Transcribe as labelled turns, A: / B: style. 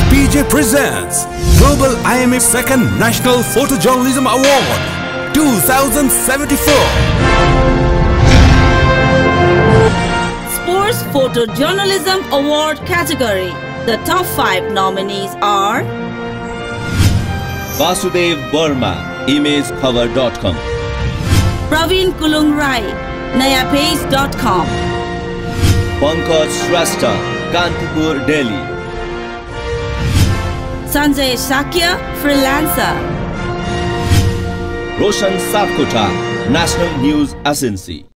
A: NFPJ presents Global IMF Second National Photojournalism Award 2074.
B: Sports Photojournalism Award category. The top 5 nominees are
C: Vasudev Burma, imagecover.com.
B: Praveen Kulung Rai, nayapage.com.
C: Pankaj Shrestha, Kanpur, Delhi.
B: Sanjay Shakya, freelancer.
C: Roshan Sapkota, National News Agency.